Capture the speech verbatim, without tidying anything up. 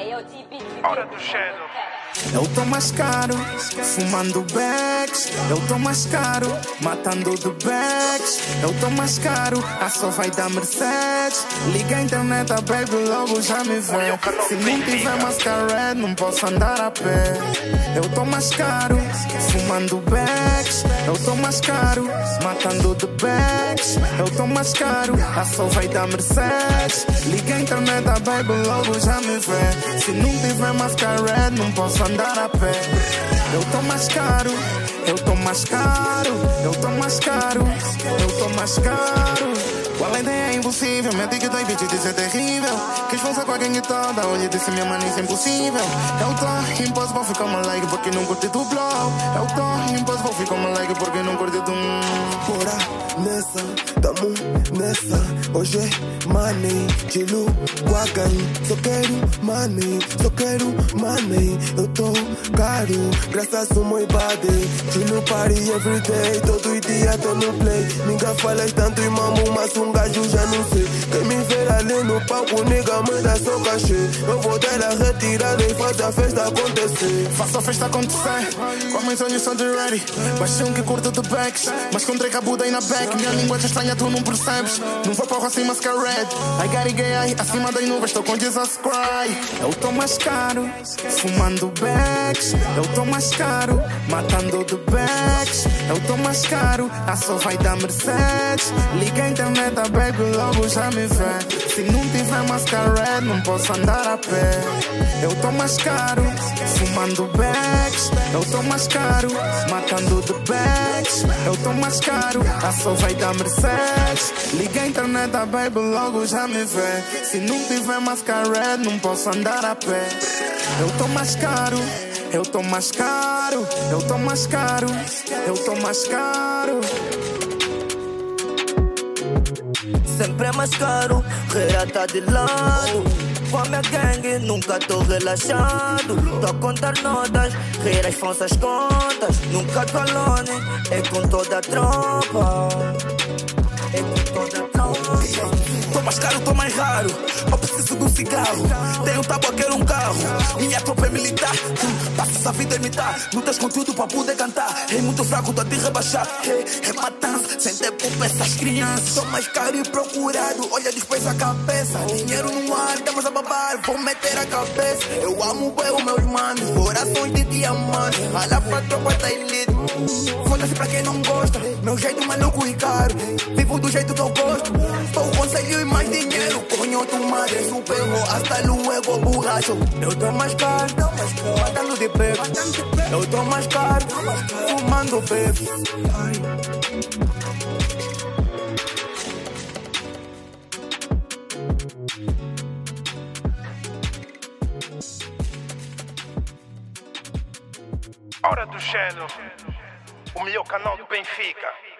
Hora do Shadow. Eu tô mais caro, fumando bags. Eu tô mais caro, matando de bags. Eu tô mais caro, a só vai da Mercedes. Liga a internet, a baby logo já me vê. Se não tiver mascara, não posso andar a pé. Eu tô mais caro, fumando bags. Eu tô mais caro, matando de bags. Eu tô mais caro, a só vai da Mercedes. Liga a internet, a baby logo já me vê. Se não tiver mascara, não posso andar a pé. Eu tô mais caro, eu tô mais caro, eu tô mais caro, eu tô mais caro. Qual a ideia é impossível, minha dica e bitch diz é terrível. Quis fazer com a gangue toda, olha disse minha mano isso é impossível. Eu tô impossible, fica uma like porque não curti do blow. Eu tô impossible, fica uma like porque não curti do Bora nessa, tamo nessa. Hoje é money, Chilu, Guagan. Só quero money, só quero money. Eu tô caro, graças ao meu body. Chilu party everyday, todo dia tô no play. Ninguém fala tanto e mamo, mas um gajo já não sei. Quem me ver ali no palco, nigga, me dá só cachê. Eu vou dar a retirada e fazer a festa acontecer. Faça a festa acontecer, com meus olhos são de ready. Baixei um que curto de backs, mas com Drake a Buda aí na back. Minha linguagem estranha tu não percebes. Não vou para o assim masquerade. I got it gay, acima das nuvens estou com Jesus Cry. Eu tô mais caro, fumando bags. Eu tô mais caro, matando de bags. Eu tô mais caro, a só vai da Mercedes. Liga a internet, a baby logo já me vê. Se não tiver mascara, não posso andar a pé. Eu tô mais caro, fumando bags. Eu tô mais caro, matando de bags. Eu tô mais caro, a só vai da Mercedes. Liga a internet, a baby logo já me vê. Se não tiver mascara, não posso andar a pé. Eu tô mais caro, eu tô mais caro, eu tô mais caro, eu tô mais caro. Sempre é mais caro, reira tá de lado. Com a minha gangue nunca tô relaxado. Tô a contar notas, reira as falsas contas. Nunca tô alone, é com toda a tropa. É com toda a tropa. Tô mais caro, tô mais raro. Eu preciso de um cigarro. Tenho um tabaco, quero um carro. Minha tropa é militar. Passo essa vida a imitar. Não tens conteúdo pra poder cantar. É muito fraco, tô a te rebaixar. É, é matança, sem tempo pra essas crianças. Tô mais caro e procurado. Olha, despeja a cabeça. Dinheiro no ar, estamos a babar. Vou meter a cabeça. Eu amo bem os meus manos. Corações de diamante. Olha pra tropa da elite. Foda-se pra quem não gosta. Meu jeito maluco e caro. Vivo do jeito que eu gosto. Tô conselho e mais dinheiro. Coño tu madre, supero hasta luego, borracho. Eu tô mais caro, matando de bebo. Eu tô mais caro, fumando bebo. Hora do Shadow. O melhor canal do Benfica.